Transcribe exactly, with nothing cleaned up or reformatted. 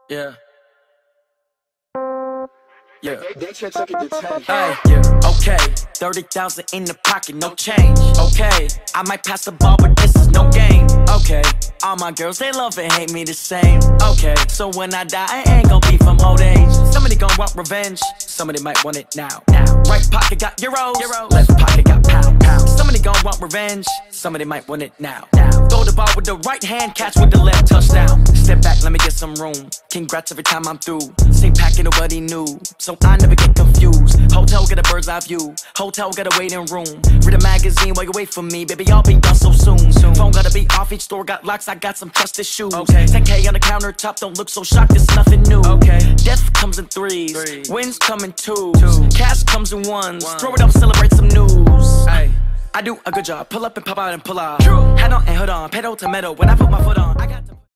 Yeah. Yeah. They check check it to ten. Hey, yeah. Okay. thirty thousand in the pocket, no change. Okay. I might pass the ball, but this is no game. Okay. All my girls, they love and hate me the same. Okay. So when I die, I ain't gon' be from old age. Somebody gon' want revenge. Somebody might want it now. Now. Right pocket got euros. Euros. Left pocket got pound. Pound. Somebody gon' want revenge. Somebody might want it now. Now. Throw the ball with the right hand, catch with the left, touchdown. Step back, let me get some room. Congrats every time I'm through. Same packet, nobody knew, so I never get confused. Hotel got a bird's eye view. Hotel got a waiting room. Read a magazine while you wait for me, baby. I'll be done so soon. soon. Phone gotta be off. Each store got locks. I got some trusted shoes. Okay. ten K on the countertop. Don't look so shocked. It's nothing new. Okay. Death comes in threes. Three. Wins come in twos. Two. Cash comes in ones. One. Throw it up, celebrate some news. Ay. I do a good job. Pull up and pop out and pull out. True. Head on and hood on. Pedal to metal. When I put my foot on, I got to